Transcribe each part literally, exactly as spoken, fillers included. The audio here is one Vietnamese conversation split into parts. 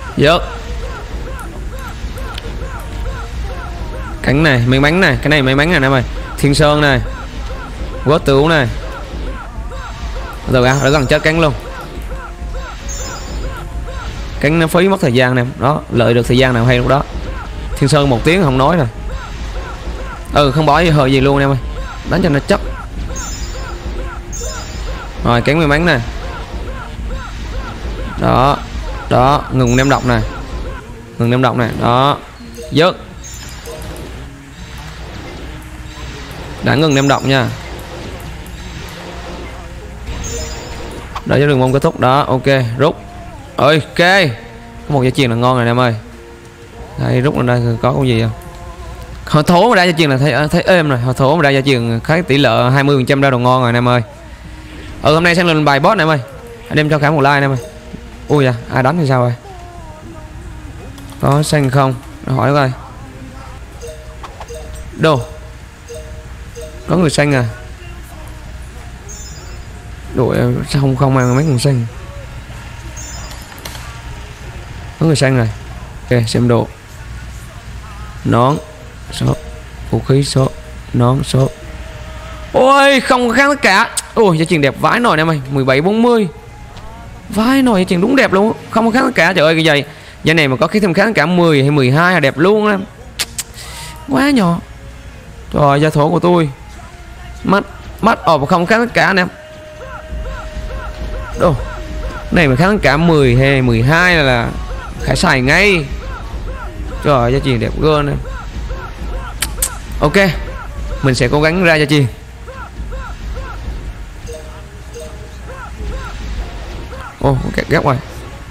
Dớt. Cánh này, may mắn này, cái này may mắn này em ơi. Thiên Sơn này. Quất tử này. Rồi ra, nó gần chết cánh luôn. Cánh nó phí mất thời gian nè. Đó, lợi được thời gian nào hay lúc đó. Thiên Sơn một tiếng không nói rồi. Ừ, không bỏ gì hờ gì luôn em ơi. Đánh cho nó chắc. Rồi, cánh may mắn nè. Đó. Đó, ngừng ném độc này. Ngừng ném độc này, đó. Dớt. Đã ngừng ném độc nha. Đó cho đường mong kết thúc đó, ok, rút. Ơi, ok. Có một dây chuyền là ngon rồi em ơi. Đây rút lên đây có cái gì không? Họ thố mà ra dây chuyền là thấy thấy êm rồi, họ thố mà ra dây chuyền khá tỷ lệ hai mươi phần trăm ra đồ ngon rồi em ơi. Ừ, hôm nay sang lên bài boss này em ơi. Anh đem cho Khải một like em ơi. Ui da, ai đánh thì sao rồi? Có xanh không? Hỏi coi. Đồ. Có người xanh à? Đội sao không không mang mấy con xanh? Có người xanh rồi. Ok, xem đồ. Nón số, vũ khí số, nón số. Ôi, không khác tất cả. Ôi, giá tiền đẹp vãi nồi em ơi, mười bảy bốn mươi. Vãi nồi giá tiền đúng đẹp luôn, không khác tất cả. Trời ơi cái giày. Giày này mà có cái thêm khác tất cả mười hay mười hai là đẹp luôn em. Quá nhỏ. Trời, gia thổ của tôi. Mắt mắt ồ không khác tất cả anh em. Đồ. Này mà khác tất cả mười hay mười hai là, là Khải xài ngay. Trời ơi, giá tiền đẹp gơn em. Ok, mình sẽ cố gắng ra giá tiền. Ô, kẹt ghép rồi.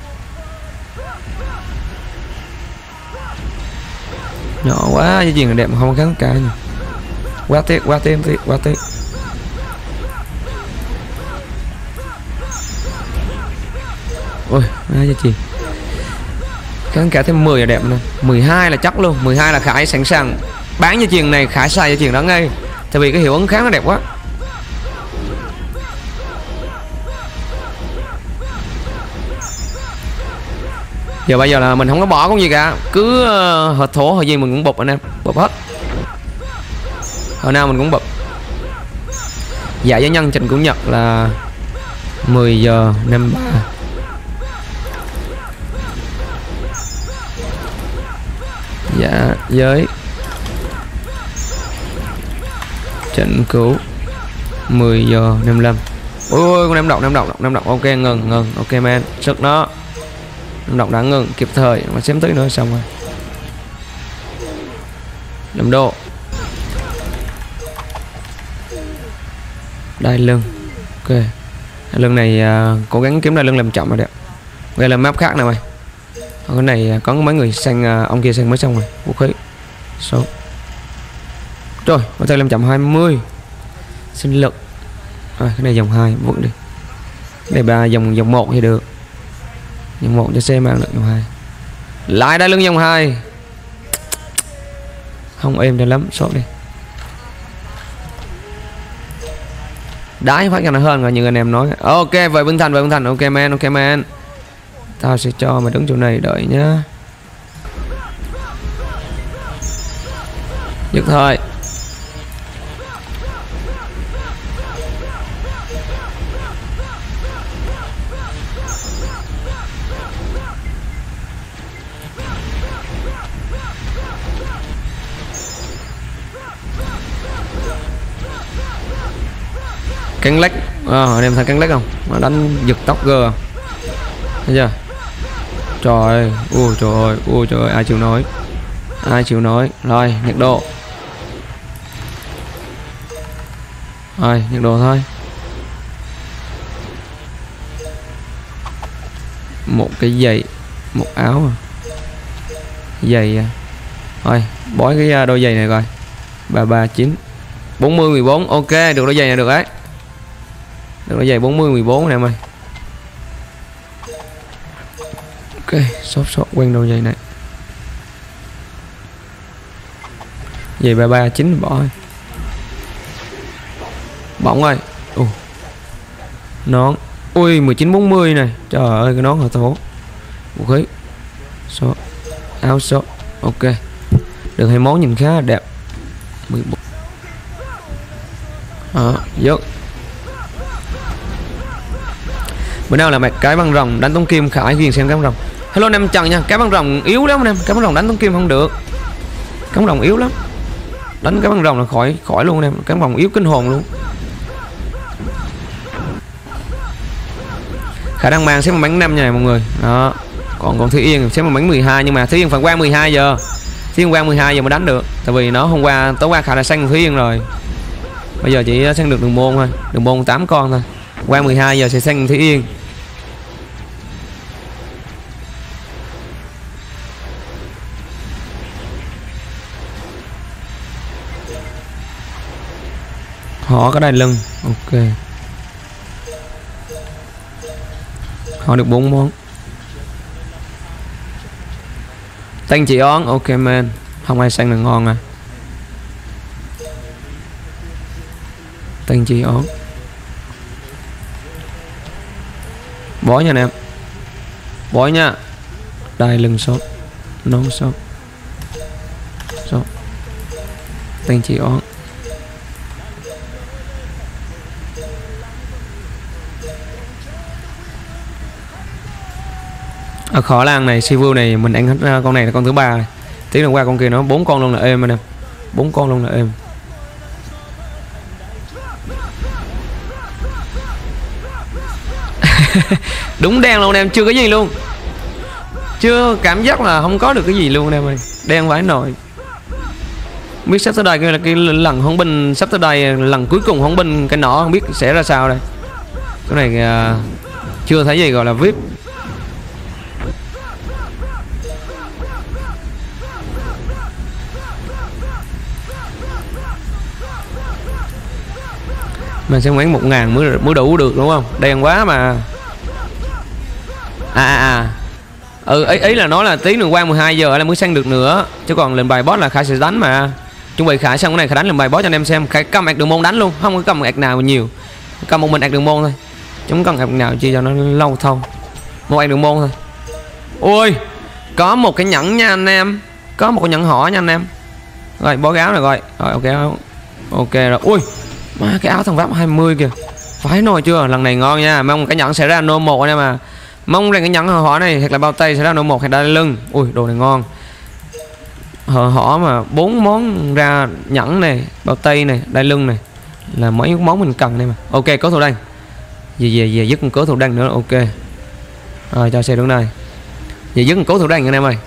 Nhỏ quá, giá tiền đẹp mà không kháng cả nhỉ. Quá tiếc, quá tiếc, quá tiếc. Ôi, giá tiền kháng cả thêm mười là đẹp nè, mười hai là chắc luôn, mười hai là Khải sẵn sàng bán dây chuyền này, Khải xài dây chuyền đó ngay. Tại vì cái hiệu ứng kháng nó đẹp quá. Giờ bây giờ là mình không có bỏ con gì cả, cứ uh, hợp thổ hồi gì mình cũng bụp anh em, bụp hết. Hồi nào mình cũng bụp. Dạ với nhân trình của Nhật là mười giờ năm mươi ba. Dạ với trận cứu mười giờ năm mươi lăm. Ôi con em đọc, em đọc, em đọc. Ok, ngừng, ngừng. Ok man, sức nó. Em đọc đã ngừng kịp thời mà xém tới nữa xong rồi. Năm đô. Đai lưng. Ok. Đai lưng này uh, cố gắng kiếm đai lưng làm chậm rồi đẹp. Đây là map khác nào mày. Cái này có mấy người xanh, ông kia xanh mới xong rồi. Vũ khí số. Rồi, có thể làm chậm hai mươi. Sinh lực. Rồi, cái này dòng hai vững đi. Đây ba dòng dòng một thì được. Dòng một cho xe mang được dòng hai. Lại đai lưng dòng hai. Không êm cho lắm, sốt đi. Đái phát cho nó hơn rồi như anh em nói. Ok, về Vân Thành, về Vân Thành. Ok man, ok man. Tao sẽ cho mày đứng chỗ này đợi nhá. Dứt thôi. Cắn lách. À, anh em thấy cắn lách không? Mà đánh giật tóc gơ. Thấy chưa? Trời ơi, ui trời ơi, ui trời ơi, ai chịu nói. Ai chịu nói. Rồi, nhiệt độ. Rồi, nhiệt độ thôi. Một cái giày, một áo à. Giày à. Thôi, bói cái đôi giày này coi. ba ba chín. bốn mươi mười bốn, ok, được đôi giày này được đấy. Được đôi giày bốn mươi mười bốn nè em ơi. Ok, sốt sốt quen đôi giày này. Giày ba ba chín bỏ thôi. Bỏng ơi. Ồ. Nón. Ui mười chín bốn mươi này. Trời ơi cái nón hả thổ. Vũ khí. Shop. Áo shop. Ok. Được hai món nhìn khá là đẹp. mười bốn. Đó, dốt. Bữa nào là mẹ cái băng rồng đánh tống kim Khải ghiền xem cái băng rồng. Hello anh em Trần nha, cái băng rồng yếu lắm anh em, cái băng rồng đánh tống kim không được. Cái băng rồng yếu lắm. Đánh cái băng rồng là khỏi khỏi luôn anh em, cái băng rồng yếu kinh hồn luôn. Khả năng mang xếp một bánh năm nha mọi người. Đó. Còn còn Thúy Yên xếp một bánh mười hai nhưng mà Thúy Yên phản quang mười hai giờ. Thúy Yên quang mười hai giờ mới đánh được. Tại vì nó hôm qua tối qua Khả là xanh Thúy Yên rồi. Bây giờ chỉ xanh được đường môn thôi, đường môn tám con thôi. Quang mười hai giờ sẽ xanh Thúy Yên. Họ có đai lưng. Ok. Họ được bốn món. Tanh chị on. Ok man. Không ai xanh là ngon à. Tanh chị on. Bói nha anh em. Bói nha. Đai lưng sốt. Nón sốt. Sốt. Tanh chị on. Ở khó làng này Sivu này mình ăn hết con này là con thứ ba này. Tí lần qua con kia nó bốn con luôn là êm anh em. Bốn con luôn là êm. Đúng đen luôn em, chưa có gì luôn. Chưa cảm giác là không có được cái gì luôn em ơi. Đen vãi nồi. Biết sắp tới đây cái là cái lần hỗn binh sắp tới đây lần cuối cùng hỗn binh cái nỏ không biết sẽ ra sao đây. Cái này uh, chưa thấy gì gọi là vê i pê. Mình sẽ bán một ngàn mới mới đủ được đúng không? Đen quá mà. À à à. Ừ ý, ý là nói là tí đường quang mười hai giờ là mới sang được nữa. Chứ còn lên bài boss là Khải sẽ đánh mà. Chuẩn bị Khải xong cái này Khải đánh lên bài boss cho anh em xem. Khải cầm ạc đường môn đánh luôn, không có cầm ạc nào nhiều. Cầm một mình ạc đường môn thôi. Chứ không cần ạc nào chi cho nó lâu thâu. Một ạc đường môn thôi. Ôi, có một cái nhẫn nha anh em. Có một cái nhẫn họ nha anh em. Rồi bó áo này rồi. Rồi ok. Ok rồi. Ui. Má cái áo thằng Váp hai mươi kìa. Phải nồi chưa? Lần này ngon nha. Mong cái nhẫn sẽ ra nô một anh em à. Mong rằng cái nhẫn hở họ này hoặc là bao tay sẽ ra nô một hay đai lưng. Ui đồ này ngon. Hở họ mà bốn món ra nhẫn này, bao tay này, đai lưng này là mấy món mình cần đây mà. Ok có thủ đăng. Về về về dứt con cố thủ đăng nữa. Ok. Rồi cho xe đứng đây. Về dứt con cố thủ đăng anh em ơi.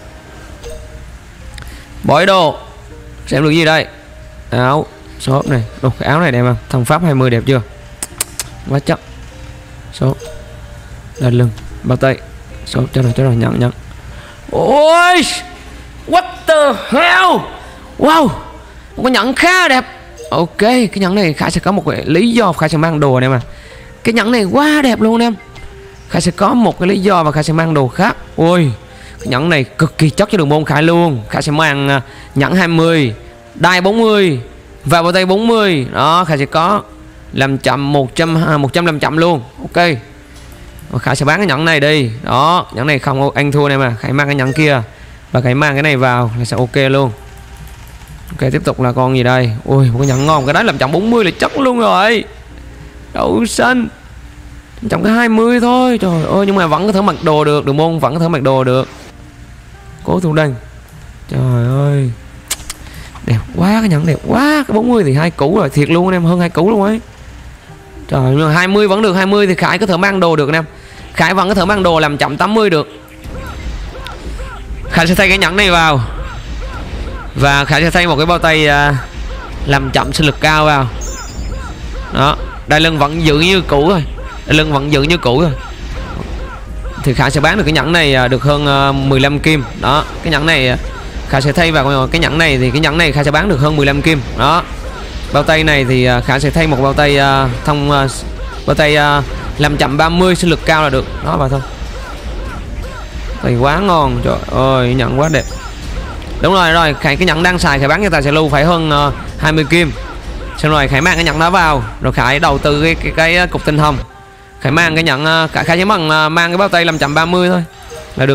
Bói đồ. Xem được gì đây? Áo shop này. Đồ, cái áo này đẹp không? Thằng Pháp hai mươi đẹp chưa? Quá chắc. Shop. Đai lưng, bao tay. Shop cho rồi cho rồi nhận nhận. Ôi! What the hell? Wow! Một cái nhẫn khá đẹp. Ok, cái nhẫn này Khải sẽ có một cái lý do Khải sẽ mang đồ này mà. Cái nhẫn này quá đẹp luôn em. Khải sẽ có một cái lý do và Khải sẽ mang đồ khác. Ôi, cái nhẫn này cực kỳ chất cho đường môn Khải luôn. Khải sẽ mang uh, nhẫn hai mươi, đai bốn mươi và bao tay bốn mươi. Đó, Khải sẽ có làm chậm một trăm một trăm làm chậm luôn. Ok. Và Khải sẽ bán cái nhẫn này đi. Đó, nhẫn này không anh thua này mà. Khải mang cái nhẫn kia và Khải mang cái này vào là sẽ ok luôn. Ok, tiếp tục là con gì đây? Ui, một cái nhẫn ngon. Cái đấy làm chậm bốn mươi là chất luôn rồi. Đậu xanh. Chậm cái hai mươi thôi. Trời ơi, nhưng mà vẫn có thể mặc đồ được. Đường môn vẫn có thể mặc đồ được. Cố thủ đăng. Trời ơi. Đẹp quá, cái nhẫn đẹp quá. Cái bốn mươi thì hai củ rồi, thiệt luôn anh em, hơn hai củ luôn ấy. Trời ơi, hai mươi vẫn được, hai mươi thì Khải có thể mang đồ được anh em. Khải vẫn có thể mang đồ làm chậm tám mươi được. Khải sẽ thay cái nhẫn này vào. Và Khải sẽ thay một cái bao tay uh, làm chậm sinh lực cao vào. Đó, đai lưng vẫn giữ như cũ thôi. Đai lưng vẫn giữ như cũ thôi. Thì Khải sẽ bán được cái nhẫn này uh, được hơn uh, mười lăm kim. Đó, cái nhẫn này uh, Khải sẽ thay vào cái nhẫn này thì cái nhẫn này Khải sẽ bán được hơn mười lăm kim. Đó. Bao tay này thì Khải sẽ thay một bao tay uh, thông uh, bao tay uh, làm chậm ba mươi sinh lực cao là được. Đó vào thôi. Tay quá ngon, trời ơi, nhẫn quá đẹp. Đúng rồi, rồi, Khải cái nhẫn đang xài Khải bán cho tài xế lưu phải hơn uh, hai mươi kim. Xong rồi Khải mang cái nhẫn đó vào, rồi Khải đầu tư cái cái, cái, cái cục tinh hồng. Khải mang cái nhẫn uh, Khải chỉ bằng uh, mang cái bao tay làm chậm ba mươi thôi là được rồi.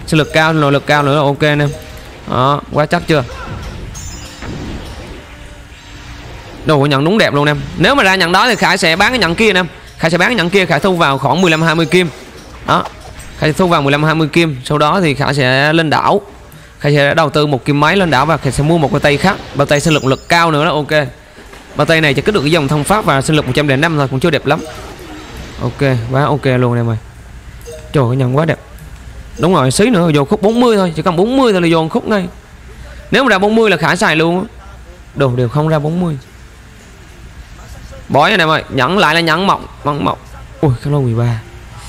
sinh lực cao, nội lực cao nữa là ok nè. Đó, quá chắc chưa. Đồ nhận đúng đẹp luôn em. Nếu mà ra nhận đó thì Khải sẽ bán cái nhận kia nè. Khải sẽ bán cái nhận kia, Khải thu vào khoảng mười lăm hai mươi kim. Đó, Khải thu vào mười lăm hai mươi kim. Sau đó thì Khải sẽ lên đảo. Khải sẽ đầu tư một kim máy lên đảo và Khải sẽ mua một bao tay khác. Bao tay sinh lực lực cao nữa đó, ok. Bao tay này chỉ kích được cái dòng thông pháp và sinh lực một trăm lẻ năm thôi, cũng chưa đẹp lắm. Ok, quá ok luôn em ơi. Trời, cái nhận quá đẹp. Đúng rồi, xí nữa vô khúc bốn mươi thôi, chỉ cần bốn mươi thôi là vô khúc ngay. Nếu mà ra bốn mươi là Khải xài luôn. Đồ đều không ra bốn mươi. Bói anh em ơi, nhẫn lại là nhẫn mộng, nhẫn mộng. Ui, cái lô mười ba.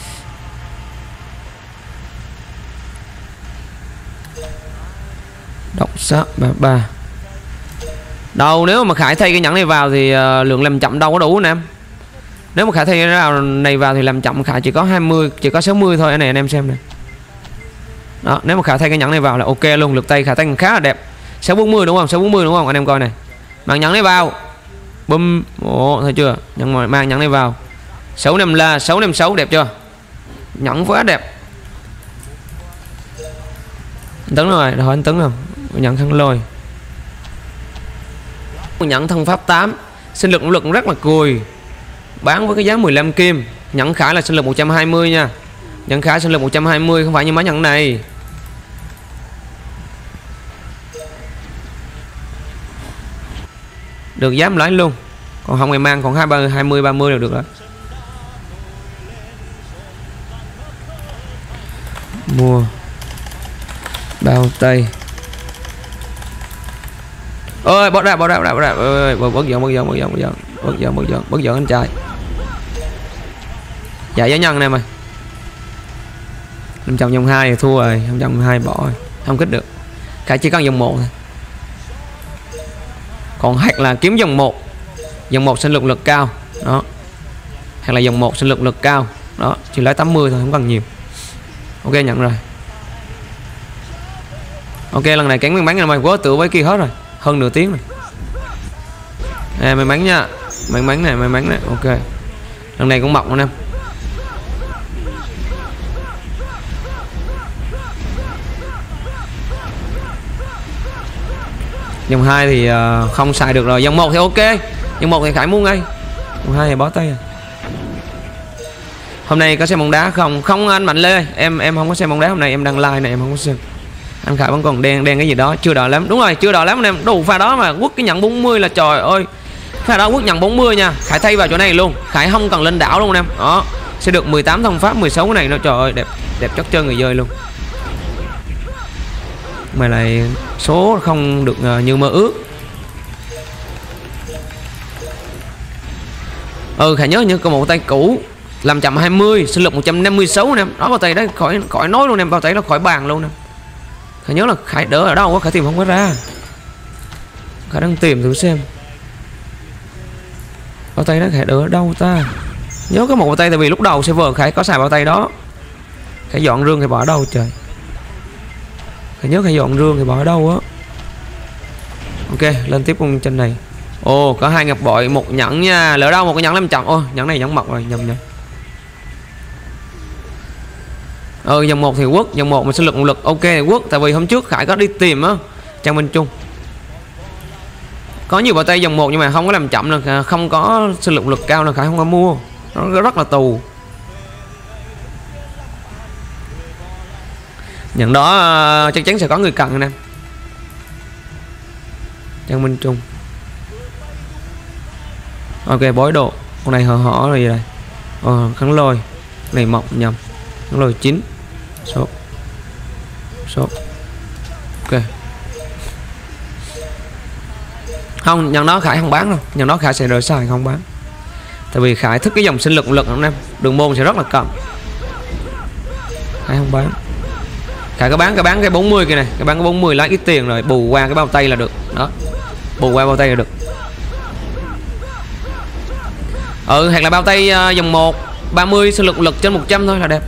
Động sát ba ba. Đâu nếu mà Khải thay cái nhẫn này vào thì uh, lượng làm chậm đâu có đủ anh em. Nếu mà Khải thay cái này vào thì làm chậm Khải chỉ có hai mươi, chỉ có sáu mươi thôi. Cái này anh em xem này. Đó, nếu mà Khải thay cái nhẫn này vào là ok luôn, lực tay Khải tay khá là đẹp. sáu bốn mươi đúng không? sáu bốn mươi đúng không? Anh em coi này. Mang nhẫn này vào. Bum, ồ, thấy chưa? Nhẫn mang nhẫn này vào. sáu năm là sáu năm sáu đẹp chưa? Nhẫn quá đẹp. Anh Tấn rồi, hỏi anh Tấn không? Nhẫn khăn lôi. Nhẫn thân pháp tám, sinh lực nỗ lực rất là cùi. Bán với cái giá mười lăm kim. Nhẫn Khải là sinh lực một trăm hai mươi nha. Nhẫn Khải sinh lực một trăm hai mươi, không phải như mấy nhẫn này. Được dám lấy luôn. Còn không ngày mang còn hai mươi ba mươi là được đó. Mua bao tay. Ơi bỏ ra bỏ ra bỏ ra bỏ ra ơi bớt giận bớt giận bớt giận bớt giận bớt giận bớt giận bớt giận anh trai. Dạ giá nhân này mày. năm trăm dòng hai thì thua rồi, năm trăm dòng hai bỏ rồi, không kích được. Khải chỉ cần dòng một thôi. Còn hoặc là kiếm dòng một. Dòng một sinh lực lực cao. Đó. Hoặc là dòng một sinh lực lực cao. Đó, chỉ lấy tám mươi thôi, không cần nhiều. Ok nhận rồi. Ok lần này cán miếng bánh là mày quá tự với kia hết rồi. Hơn nửa tiếng rồi. À, may mắn nha. May mắn này, may mắn này, ok. Lần này cũng mọc luôn em. Dòng hai thì uh, không xài được rồi. Dòng một thì ok. Dòng một thì Khải mua ngay. Dòng hai thì bó tay rồi. Hôm nay có xem bóng đá không? Không anh Mạnh Lê. Em em không có xem bóng đá hôm nay, em đăng live này em không có xem. Anh Khải vẫn còn đen đen cái gì đó, chưa đỏ lắm. Đúng rồi, chưa đỏ lắm anh em. Đủ pha đó mà quất cái nhận bốn mươi là trời ơi. Pha đó quất nhận bốn mươi nha. Khải thay vào chỗ này luôn. Khải không cần lên đảo luôn anh em. Đó. Sẽ được mười tám thông pháp, mười sáu cái này nó trời ơi đẹp đẹp chất trơn người chơi luôn. Mà lại số không được uh, như mơ ước. Ừ Khải nhớ như có một tay cũ làm chậm hai mươi, sinh lực một trăm năm mươi sáu anh em. Đó bao tay đấy khỏi khỏi nói luôn em, bao tay nó khỏi bàn luôn em. Khải nhớ là Khải đỡ ở đâu quá, Khải tìm không có ra. Khải đang tìm thử xem. Bao tay đó Khải đỡ ở đâu ta? Nhớ có một bao tay tại vì lúc đầu server Khải có xài bao tay đó. Khải dọn rương Khải bỏ ở đâu trời? Khải nhớ Khải dọn rương Khải bỏ ở đâu á. Ok, lên tiếp con trên này. Ồ, có hai ngọc bội, một nhẫn nha. Lỡ đâu một cái nhẫn làm chậm. Ô, nhẫn này nhẫn mọc rồi, nhầm nhầm. Ừ, dòng một thì quất, dòng một mà sinh lực lực ok thì quất, tại vì hôm trước Khải có đi tìm á Trang Minh Trung. Có nhiều bao tay dòng một nhưng mà không có làm chậm nữa, không có sinh lực lực cao là Khải không có mua. Nó rất là tù. Nhận đó chắc chắn sẽ có người cần anh em. Trang Minh Trung. Ok, bói độ. Con này hở hở rồi gì đây? Ờ, kháng lôi. Này mọc nhầm. Kháng lôi chín. Số. Số. Ok. Không, nhận đó Khải không bán đâu. Nhận đó Khải sẽ rời xài không bán. Tại vì Khải thích cái dòng sinh lực lực anh em. Đường môn sẽ rất là cầm. Khải không bán. Khải có bán cái bán cái bốn mươi kia này, cái bán cái bốn mươi lấy ít tiền rồi bù qua cái bao tay là được. Đó. Bù qua bao tay là được. Ừ, hoặc là bao tay uh, dòng một ba mươi sinh lực lực trên một trăm thôi là đẹp.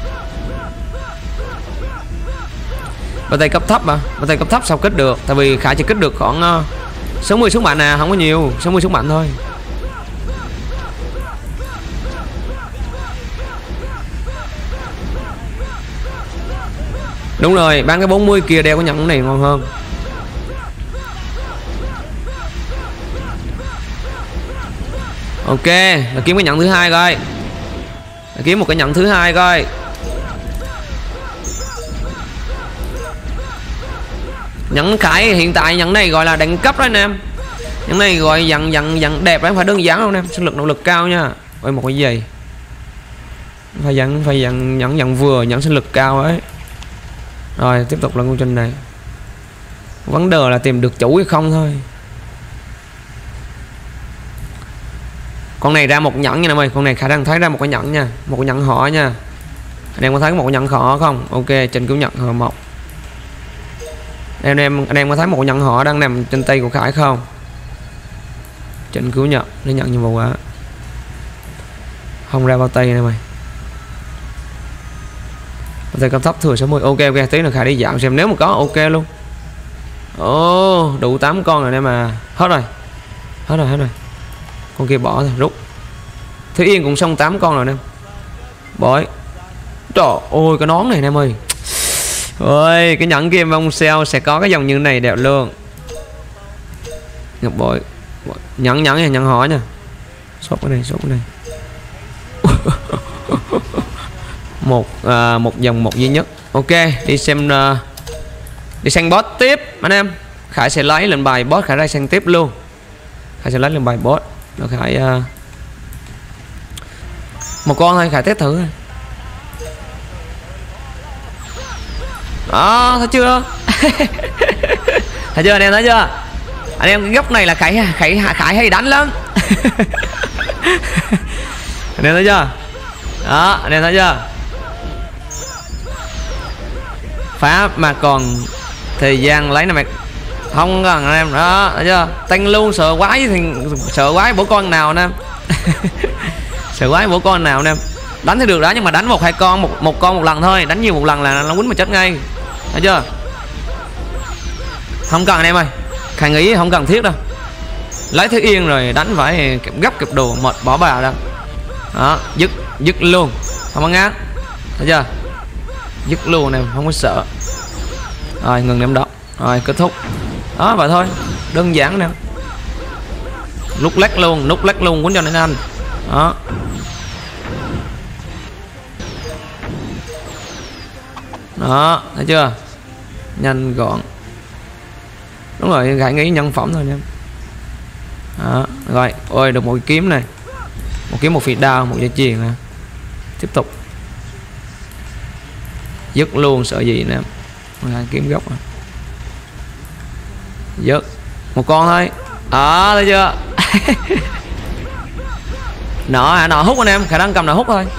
Bao tay cấp thấp mà, bao tay cấp thấp sao kích được? Tại vì Khải chỉ kích được khoảng uh, sáu mươi sức mạnh à, không có nhiều, sáu mươi sức mạnh thôi. Đúng rồi, bán cái bốn mươi kia đeo cái nhẫn này ngon hơn. Ok, là kiếm cái nhẫn thứ hai coi. Là kiếm một cái nhẫn thứ hai coi. Nhẫn Khải hiện tại nhẫn này gọi là đẳng cấp đó anh em. Nhẫn này gọi dặn dặn dặn đẹp đấy, không phải đơn giản đâu anh em. Sinh lực nỗ lực cao nha. Ôi một cái gì? Phải dặn phải dặn nhẫn dặn vừa, nhẫn sinh lực cao ấy. Rồi tiếp tục là công trình này. Vấn đề là tìm được chủ hay không thôi. Con này ra một nhẫn nha em ơi, con này khả năng thấy ra một cái nhẫn nha, một cái nhẫn họ nha. Anh em có thấy một cái nhẫn họ không? Ok, trên cứu nhẫn họ một. Anh em anh em có thấy một cái nhẫn họ đang nằm trên tay của Khải không? Trên cứu nhận để nhận nhiệm vụ á. Không ra bao tay này mày. Bao tay cấp thấp thừa sáu mươi. Ok ok, tí nữa Khải đi dạo xem nếu mà có ok luôn. Ồ, oh, đủ tám con rồi em mà. Hết rồi. Hết rồi, hết rồi. Con kia bỏ rồi, rút. Thế Yên cũng xong tám con rồi em. Bội. Trời ơi cái nón này em ơi. Ôi cái nhẫn kia mong sale sẽ có cái dòng như này đẹp luôn. Ngọc bội. Nhẫn nhẫn nha, nhẫn hỏi nha. Sốt cái này, sốt cái này. một à, một dòng một duy nhất. Ok, đi xem uh, đi sang boss tiếp anh em. Khải sẽ lấy lên bài boss, Khải ra sang tiếp luôn. Khải sẽ lấy lên bài boss. Rồi Khải uh, một con thôi, Khải test thử thôi. Đó, thấy chưa? Thấy chưa anh em, thấy chưa? Anh em cái góc này là Khải Khải Khải hay đánh lắm. Anh em thấy chưa? Đó, anh em thấy chưa? Phá mà còn thời gian lấy này mày không cần anh em. Đó, thấy chưa? Tăng luôn, sợ quái thì sợ quái bổ con nào anh em. Sợ quái bổ con nào anh em. Đánh thì được đó, nhưng mà đánh một hai con, một một con một lần thôi, đánh nhiều một lần là nó quýnh mà chết ngay. Thấy chưa? Không cần anh em ơi. Khải nghĩ không cần thiết đâu. Lấy Thế Yên rồi đánh phải gấp kịp đồ mệt bỏ bà đâu. Đó, dứt dứt luôn, không có ngán. Thấy chưa? Dứt luôn em, không có sợ. Rồi ngừng em đó. Rồi kết thúc. Đó vậy thôi, đơn giản nè. Lúc lách luôn, lúc lách luôn quýnh cho nên anh. Đó. Đó, thấy chưa? Nhanh gọn. Đúng rồi, Khải nghĩ nhân phẩm thôi em. Đó, rồi, ôi được một cái kiếm này. Một kiếm một phi đao, một dây chuyền nè. Tiếp tục. Dứt luôn, sợ gì nè. Hai kiếm gốc à. Dứt. Một con thôi. Đó, thấy chưa? Nọ hả, nọ hút anh em, khả năng cầm nọ hút thôi.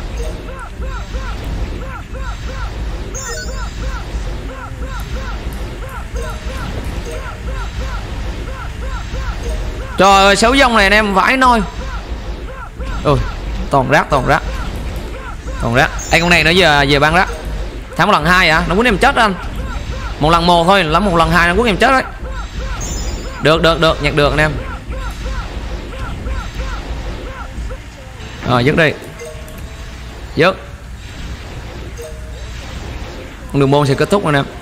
Trời ơi, sáu dòng này anh em vãi nôi. Ôi, toàn rác, toàn rác. Toàn rác. Ê, con này nó giờ về ban rác. Thắng một lần hai hả? Nó quýnh em chết anh. Một lần một thôi, lắm một lần hai nó quýnh em chết đấy. Được, được, được, nhặt được anh em. Rồi, dứt đi. Dứt. Con đường môn sẽ kết thúc anh em.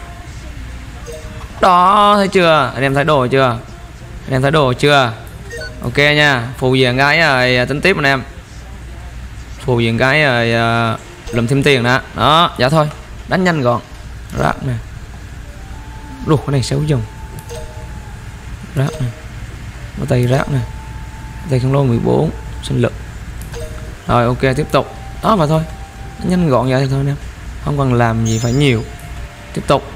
Đó, thấy chưa? Anh em thấy đồ chưa? Anh em thấy đồ chưa? Ok nha, phù về cái rồi tính tiếp anh em. Phù về cái rồi uh, lùm thêm tiền đó. Đó, dạ thôi, đánh nhanh gọn. Rác nè. Đồ cái này xấu dùng. Rác nè. Có tay rác nè. Tay không lô mười bốn, sinh lực. Rồi ok, tiếp tục. Đó mà thôi. Đánh nhanh gọn vậy thôi anh em. Không cần làm gì phải nhiều. Tiếp tục.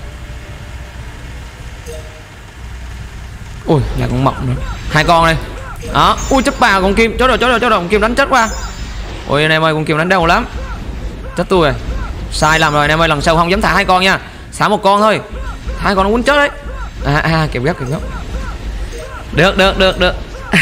Ui, là con mộng nữa. Hai con đây. Đó, ui chết bà con Kim, chó rồi, chó rồi, chó rồi, con Kim đánh chết qua. Ui anh em ơi, con Kim đánh đau lắm. Chết tôi rồi. Sai làm rồi anh em ơi, lần sau không dám thả hai con nha. Thả một con thôi. Hai con nó quýnh chết đấy. À, à kẹp gấp, kẹp gấp. Được, được, được, được.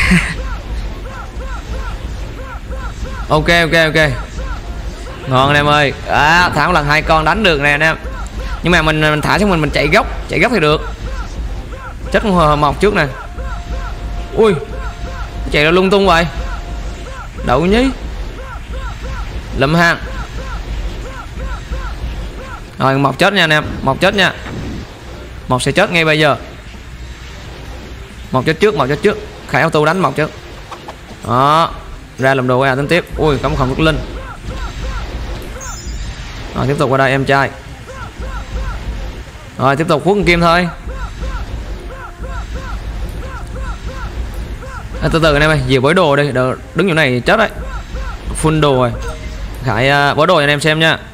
Ok, ok, ok. Ngon anh em ơi. À, thả một lần hai con đánh được nè anh em. Nhưng mà mình mình thả xong mình mình chạy góc, chạy góc thì được. Chết con mọc trước nè. Ui, chạy ra lung tung vậy. Đậu nhí. Lâm hang. Rồi một chết nha anh em, một chết nha. Một sẽ chết ngay bây giờ. Một chết trước, một chết trước. Khải auto đánh một chết. Đó. Ra làm đồ qua tính tiếp. Ui cắm không nước linh. Rồi tiếp tục qua đây em trai. Rồi tiếp tục quất kim thôi. À, từ từ anh em ơi, dìu bối đồ đi, đỡ, đứng chỗ này chết đấy. Full đồ rồi. Khải uh, bối đồ cho anh em xem nha.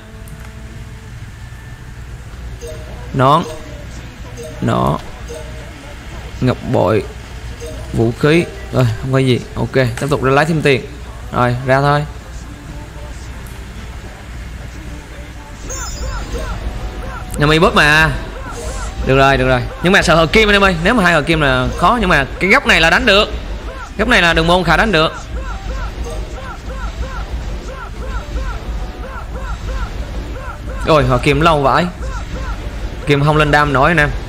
Nón. Nó. Ngọc bội. Vũ khí. Rồi không có gì. Ok tiếp tục ra lấy thêm tiền. Rồi ra thôi. Nhà mình bớt mà. Được rồi được rồi. Nhưng mà sợ hợp kim anh em ơi. Nếu mà hai hợp kim là khó. Nhưng mà cái góc này là đánh được. Góc này là đường môn khá đánh được. Rồi họ kim lâu vãi. Kim không lên đam nổi anh em.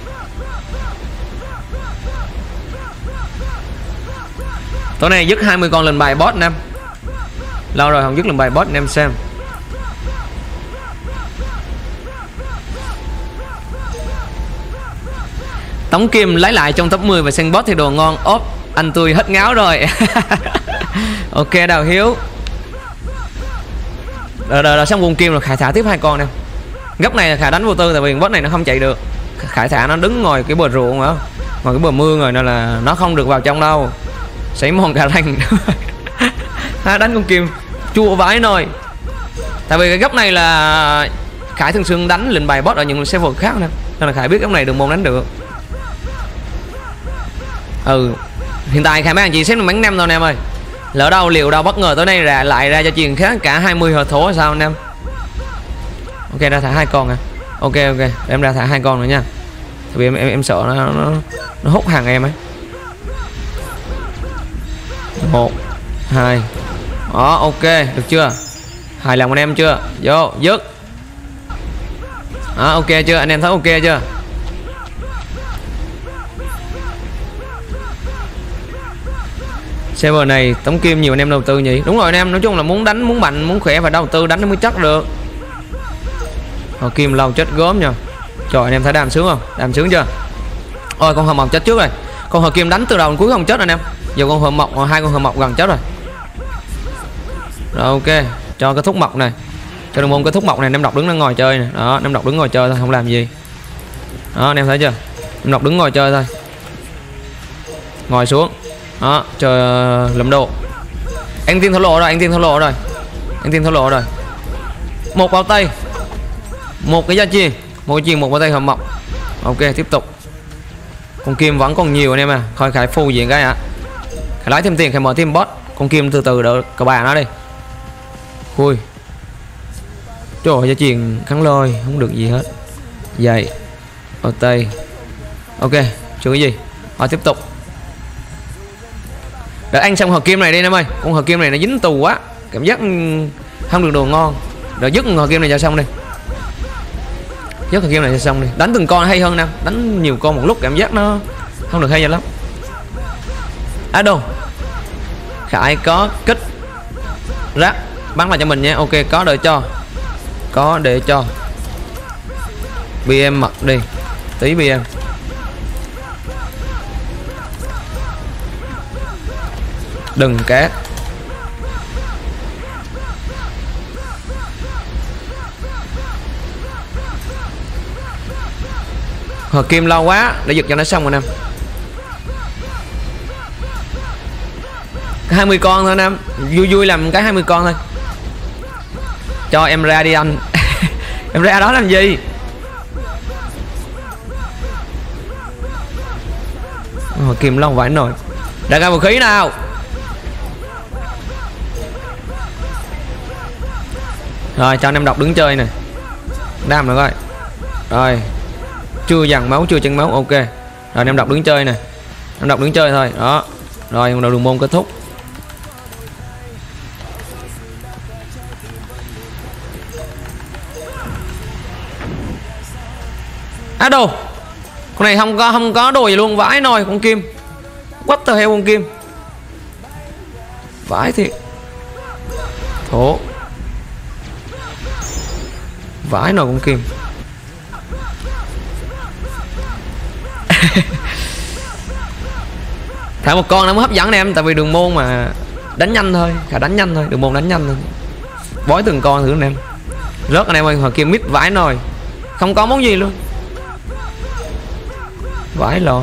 Tối nay dứt hai mươi con lên bài boss anh em. Lâu rồi không dứt lên bài boss anh em xem. Tống Kim lấy lại trong top mười và sân boss thì đồ ngon. Ốp anh tôi hết ngáo rồi. Ok Đào Hiếu. Rồi, rồi, rồi xong vùng kim rồi Khải thả tiếp hai con nè. Góc này là Khải đánh vô tư tại vì boss này nó không chạy được. Khải thả nó đứng ngồi cái bờ ruộng hả? Ngồi cái bờ mương rồi nên là nó không được vào trong đâu. Sấy mòn cả lành. Ha, đánh con kim chua vãi nồi. Tại vì cái góc này là Khải thường xuyên đánh lệnh bài boss ở những server khác nè. Nên là Khải biết góc này đường môn đánh được. Ừ. Hiện tại Khải mấy anh chị xếp bánh nem thôi anh em ơi. Lỡ đâu liệu đâu bất ngờ tối nay ra lại ra cho chuyện khác cả hai mươi hợp thố sao anh em. Ok ra thả hai con à. Ok ok em ra thả hai con nữa nha. Tại vì em em, em sợ nó, nó nó hút hàng em ấy. Một hai. Đó ok được chưa. Hài lòng anh em chưa. Vô dứt. Đó ok chưa anh em thấy ok chưa. Server này Tống Kim nhiều anh em đầu tư nhỉ. Đúng rồi anh em, nói chung là muốn đánh muốn mạnh muốn khỏe và đầu tư đánh nó mới chắc được. Họ Kim lâu chết gớm nha. Trời anh em thấy đam sướng không. Đam sướng chưa. Ôi con hờ mọc chết trước rồi. Con hờ Kim đánh từ đầu đến cuối không chết anh em. Giờ con hờ mọc hai con hờ mọc gần chết rồi. Rồi ok cho cái thúc mọc này. Cho đường môn cái thúc mọc này anh em đọc đứng nó ngồi chơi này. Đó anh em đọc đứng ngồi chơi thôi không làm gì. Đó anh em thấy chưa. Em đọc đứng ngồi chơi thôi. Ngồi xuống. Đó chờ lấm đồ. Anh tin thổ lộ rồi, anh tin thổ lộ rồi. Anh tin thổ lộ rồi. Một bao tay. Một cái gia chi. Một cái chi một bao tay hầm mọc. Ok tiếp tục. Con Kim vẫn còn nhiều anh em à. Thôi Khải phù diện cái ạ. À. Khải lấy thêm tiền Khải mở thêm bot. Con Kim từ từ đỡ cả bà nó đi. Khui. Trời ơi gia truyền kháng lôi. Không được gì hết. Dày. Bao tay. Ok chưa cái gì. Thôi tiếp tục. Đợi anh xong hợp kim này đi em ơi. Con hợp kim này nó dính tù quá. Cảm giác không được đồ ngon. Đợi dứt hợp kim này cho xong đi. Dứt hợp kim này cho xong đi. Đánh từng con hay hơn nè. Đánh nhiều con một lúc cảm giác nó không được hay lắm. À đâu. Khải có kích rác bắn lại cho mình nhé. Ok có đợi cho. Có để cho. bê em mặc đi. Tí bê em. Đừng cát. Hợp kim lâu quá để giật cho nó xong rồi em. hai mươi con thôi em. Vui vui làm cái hai mươi con thôi. Cho em ra đi anh. Em ra đó làm gì. Hợp kim lâu vãi nồi. Đã ra vũ khí nào. Rồi cho anh em đọc đứng chơi nè. Đam nữa coi. Rồi. Chưa dằn máu, chưa chân máu. Ok. Rồi anh em đọc đứng chơi nè. Em đọc đứng chơi thôi. Đó. Rồi đầu đường môn kết thúc. Á à, đồ. Con này không có không có đồ gì luôn, vãi nồi con Kim. What the hell con Kim. Vãi thiệt. Thổ. Vãi nồi con Kim. Thả một con nó mới hấp dẫn em, tại vì đường môn mà đánh nhanh thôi, khả đánh nhanh thôi, đường môn đánh nhanh thôi. Bói từng con thử anh em. Rớt anh em ơi, hồi kia mít vãi nồi, không có món gì luôn, vãi lọ.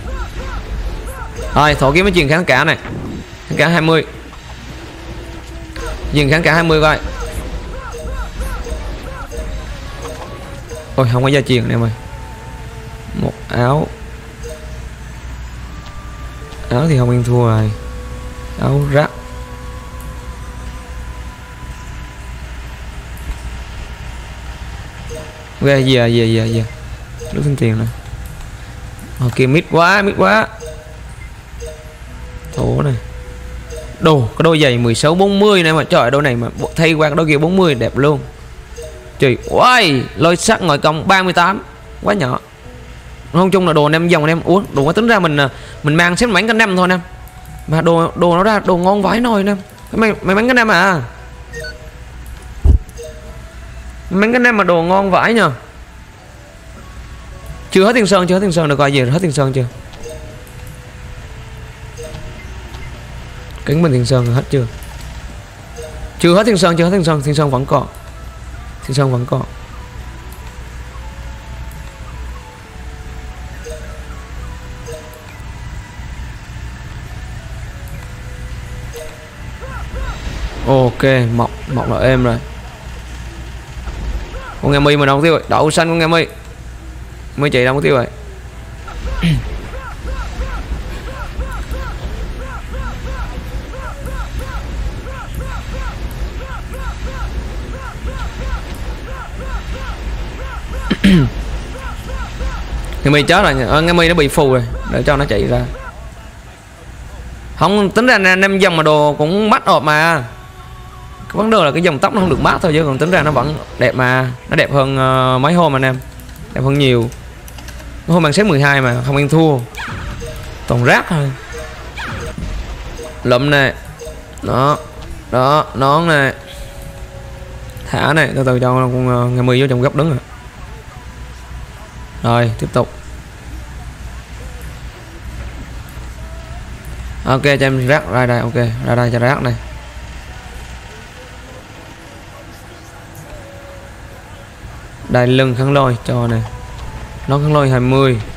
Rồi thổ kiếm mới truyền kháng cả này, kháng cả hai mươi, truyền kháng cả hai mươi coi. Ôi không có gia truyền anh em ơi. Một áo, áo thì không yên thua rồi, áo rác. Về về về về về lúc xin tiền này. Ok mít quá, mít quá. Thổ này. Đồ, cái đôi giày mười sáu bốn mươi này mà trời, đôi này mà thay qua cái đôi kia bốn mươi đẹp luôn. Trời ơi, lôi sắc ngồi công ba mươi tám, quá nhỏ. Không chung là đồ anh em dòng anh em uống, đồ có tính ra mình mình mang xếp mảnh canh năm thôi anh em. Mà đồ đồ nó ra đồ ngon vãi nồi anh em. Mày mày bánh canh năm à? Bánh canh năm mà đồ ngon vãi nhờ. Chưa hết tiền sơn, chưa hết tiền sơn, được gọi gì hết tiền sơn chưa? Kính bên tiền sơn hết chưa? Chưa hết tiền sơn, chưa hết tiền sơn, tiền sơn vẫn còn. Tiền sơn vẫn còn. Ok, mọc mọc là êm rồi. Con nghe mi mà đâu tiêu rồi, đậu xanh con nghe mi. Mới chạy đâu có tiêu rồi. Nghe mi chết rồi, à, nghe mi nó bị phù rồi, để cho nó chạy ra. Không tính ra năm dòng mà đồ cũng bắt hộp mà. Cái vấn đề là cái dòng tóc nó không được mát thôi, chứ còn tính ra nó vẫn đẹp mà. Nó đẹp hơn uh, mấy hôm anh em, đẹp hơn nhiều. Hôm bằng xếp mười hai mà không ăn thua, toàn rác thôi. Lụm này, đó đó, nón này, thả này, từ từ cho con uh, nghe mi vô trong góc đứng rồi. Rồi tiếp tục. Ok cho em rác ra đây, ok ra đây cho rác này. Đai lưng kháng lôi cho này, nó kháng lôi hai mươi.